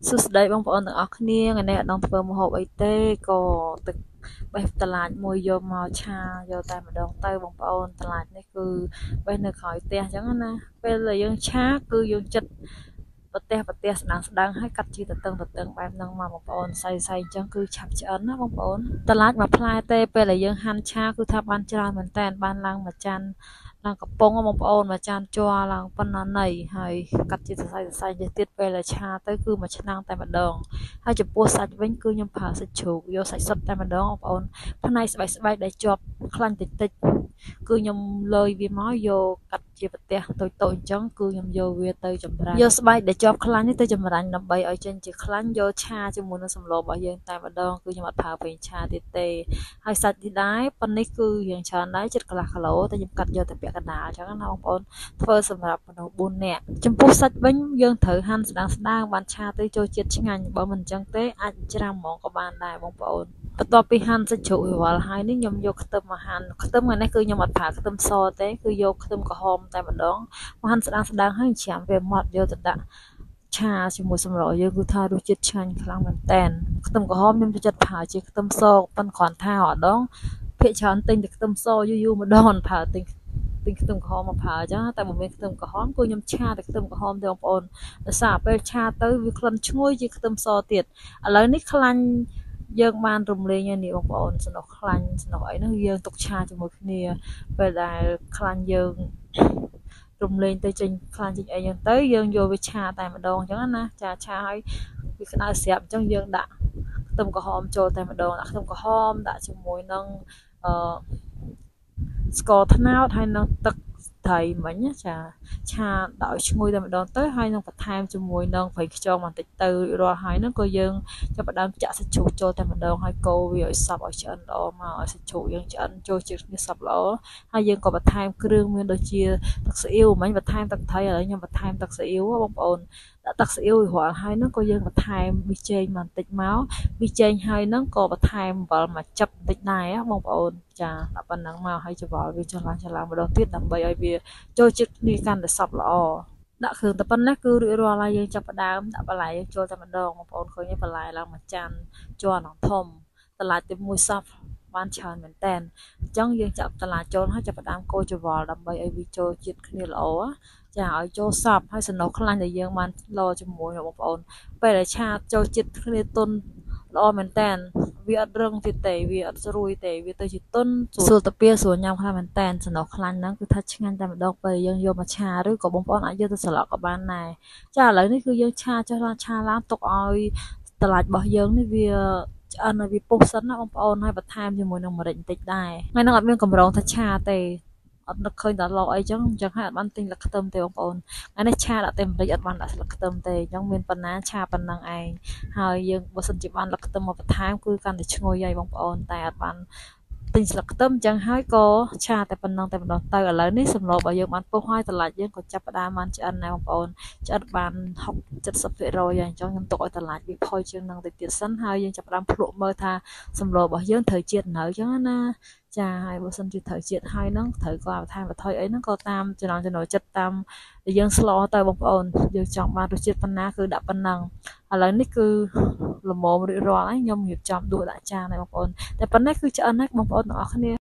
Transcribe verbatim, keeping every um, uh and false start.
សួស្តីបងប្អូនទាំងអស់គ្នាថ្ងៃនេះអត់ដឹងធ្វើម្ហូបអីទេក៏ទឹកបេះតឡាចមួយយកមកឆាយកតែម្ដងទៅបងប្អូនតឡាចនេះគឺបេះនៅក្រោយផ្ទះអញ្ចឹងណាពេលដែលយើងឆាគឺយើងចិត្តប្រទេសប្រទេសស្ដាងស្ដាងហើយកាត់ជាតឹងតឹងបែបហ្នឹងមកបងប្អូនសៃសៃអញ្ចឹងគឺឆាប់ឆ្អិនណាបងប្អូនតឡាចមួយផ្លែទេពេលដែលយើងហាន់ឆាគឺថាបានច្រើនមែនតើបានឡើងមួយចានឡើងកំប៉ុងបងប្អូនមួយចានជ័រឡើងប៉ុណ្ណាណីហើយកាត់ជាសរសៃសរសៃនេះទៀតពេលដែលឆាទៅគឺមួយឆ្នាំងតែម្ដងហើយចំពោះសាច់វិញគឺខ្ញុំប្រើសាច់ជ្រូកយកសាច់សុទ្ធតែម្ដងបងប្អូនផ្នែកស្បែកស្បែកដែលជាប់ខ្លាញ់តិចតិចគឺខ្ញុំលើយវាមកយកកាត់ជាប្រទេសតូចតូចអញ្ចឹងគឺខ្ញុំយកវាទៅចម្រាញ់យកស្បែកដែលជាប់ខ្លាញ់នេះទៅចម្រាញ់ដើម្បីឲ្យចេញជាខ្លាញ់យកឆាជាមួយនឹងសម្លរបស់យើងតែម្ដងគឺខ្ញុំអត់ប្រើប្រេងឆាទៀតទេហើយសាច់នេះដែរប៉ុននេះគឺយើងច្រើនដែរចិត្តកន្លះគីឡូតែខ្ញុំកាត់យកទៅពាក់កណ្ដាលអញ្ចឹងណាបងប្អូនធ្វើសម្រាប់មនុស្សបួននាក់ចំពោះសាច់វិញយើងត្រូវហាន់ស្ដាងស្ដាងបានឆាទៅចូលជាតិឆ្ងាញ់បើមិនអញ្ចឹងទេអាចច្រាំហ្មងក៏បានដែរបងប្អូនបន្ទាប់ពីហាន់សាច់ជ្រូករាល់ហើយនេះខ្ញុំយកខ្ទឹមមកហាន់ខ្ទឹមថ្ងៃនេះគឺខ្ញុំអត់ប្រើខ្ទឹមសទេគឺយកខ្ទឹមក្រហមតែម្ដងមកហាន់ស្ដាងស្ដាងហើយច្រាំវាម៉ត់យកទៅដាក់ឆាជាមួយសម្លយើងគឺថារសជាតិឆ្ងាញ់ខ្លាំងមែនតែនខ្ទឹមក្រហមខ្ញុំចូលចិត្តប្រើជាខ្ទឹមសប៉ុនគ្រាន់ថាអត់ដងភាគច្រើនទិញតែខ្ទឹមសយូរយូរម្ដងប្រើទិញទិញខ្ទឹមក្រហមមកប្រើអញ្ចឹងតែបើមានខ្ទឹមក្រហមគឺខ្ញុំឆាតែខ្ទឹមក្រហមទេបងប្អូនដោយសារពេលឆាទៅវាក្លិនឈ្ងុយជាខ្ទឹមសទៀតឥឡូវនេះខ្លាញ់យើងបានរំលែងហើយនេះបងប្អូនសំណុកខ្លាញ់សំណុកអីហ្នឹងយើងទុកឆាជាមួយគ្នាពេលដែលខ្លាញ់យើងរំលែងទៅចេញខ្លាញ់ចេញអីហ្នឹងទៅយើងយកវាឆាតែម្ដងអញ្ចឹងណាចាឆាឲ្យវាក្តៅស្រាប់អញ្ចឹងយើងដាក់ខ្ទឹមក្រហមចូលតែម្ដងដាក់ខ្ទឹមក្រហមដាក់ជាមួយនឹងអឺស្ករត្នោតហើយនឹងទឹកត្រីមិញណាចាឆាដាក់ឲ្យឈ្ងុយតែម្ដងទៅហើយនឹងបន្ថែមជាមួយនឹងប្រេងខ្យងបន្តិចទៅរាល់ហើយហ្នឹងក៏យើងចាប់ផ្ដើមចាក់សាច់ជ្រូកចូលតែម្ដងហើយកូរវាឲ្យសព្វឲ្យឆ្អិនល្អមកឲ្យសាច់ជ្រូកយើងឆ្អិនចូលជាតិគ្នាសព្វល្អហើយយើងក៏បន្ថែមគ្រឿងមានដូចជាទឹកស៊ីអ៊ីវមិញបន្ថែមទឹកត្រីឥឡូវខ្ញុំបន្ថែមទឹកស៊ីអ៊ីវបងប្អូនដាក់ទឹកស៊ីអ៊ីវរាល់ហើយហ្នឹងក៏យើងបន្ថែមប៊ីចេងបន្តិចមកប៊ីចេងហើយហ្នឹងក៏បន្ថែមអំបិលមកចិបបន្តិចដែរបងប្អូនចាដាក់ប៉ុណ្ណឹងមកហើយច្របល់វាចុះឡើងចុះឡើងម្ដងទៀតដើម្បីឲ្យវាចូលជាតិគ្នាកាន់តែសព្វល្អដាក់គ្រឿងតែប៉ុណ្ណេះគឺរួចរាល់ហើយយើងចាប់ផ្ដើមដាក់បន្លែយើងចូលតែម្ដងបងប្អូនឃើញទេបន្លែឡើងមួយចានជ័រនឹងធំតឡាចទៅមួយសព្វបានច្រើនមែនតែនអញ្ចឹងយើងចាប់តឡាចចូលហើយចាប់ផ្ដើមកូរច្របល់ដើម្បីឲ្យវាចូលជាតិគ្នាល្អចាឲ្យចូលសព្វហើយសំណុកខ្លាញ់ដែលយើងបានឡជាមួយបងប្អូនពេលដែលឆាចូលជាតិគ្នាទុនល្អមែនតែនវាអត់រឹងទៀតទេវាអត់ស្រួយទេវាទៅជាទុនស្រួលតាពីស្រួលញ៉ាំខ្លាំងមែនតែនសំណុកខ្លាញ់ហ្នឹងគឺថាឆ្ងាញ់តែម្ដងពេលយើងយកមកឆាឬក៏បងប្អូនអាចយកទៅស្លក់ក៏បានដែរចាឥឡូវនេះគឺយើងឆាចុះឡើងឆាឡើងទុកឲ្យតឡាចរបស់យើងនេះវាឆ្អិនឲ្យវាពុះសិនណាបងប្អូនហើយបន្ថែមជាមួយនឹងម្រេចបន្តិចដែរថ្ងៃហ្នឹងអត់មានកម្រងថាឆាទេអត់នឹកឃើញដល់ឡអីចឹងអញ្ចឹងហើយអត់បានទិញស្លឹកខ្ទឹមទេបងប្អូនថ្ងៃនេះឆាដាក់តែម្រេចអត់បានដាក់ស្លឹកខ្ទឹមទេអញ្ចឹងមានប៉ុណ្ណាឆាប៉ុណ្ណឹងឯងហើយយើងបើសិនជាបានស្លឹកខ្ទឹមមកបន្ថែមគឺកាន់តែឈ្ងុយហើយបងប្អូនតែអត់បានទិញស្លឹកខ្ទឹមអញ្ចឹងហើយក៏ឆាតែប៉ុណ្ណឹងតែម្ដងទៅឥឡូវនេះសម្លរបស់យើងបានពុះហើយតឡាច់យើងក៏ចាប់ផ្ដើមបានឆ្អិនដែរបងប្អូនឆ្អិនបានហុកសិប เจ็ดสิบ ភាគរយហើយអញ្ចឹងខ្ញុំទុកឲ្យតឡាច់វាផុយជាងនឹងទៅទៀតសិនហើយយើងចាប់ផ្ដើមភ្លក់មើលថាសម្លរបស់យើងត្រូវជាតិនៅអញ្ចឹងណាចាហើយបើសិនជាត្រូវជាតិហើយហ្នឹងត្រូវក៏បន្ថែមបន្ថយអីហ្នឹងក៏តាមចំណង់ចំណូលចិត្តតាមដែលយើងស្លទៅបងប្អូនយើងចង់បានរសជាតិប៉ុណ្ណាគឺដាក់ប៉ុណ្ណឹងឥឡូវនេះគឺល្មមរួចរាល់ហើយខ្ញុំរៀបចំដួសដាក់ចានហើយបងប្អូនតែប៉ុណ្ណេះគឺឆ្អិនហើយបងប្អូនទាំងអស់គ្នា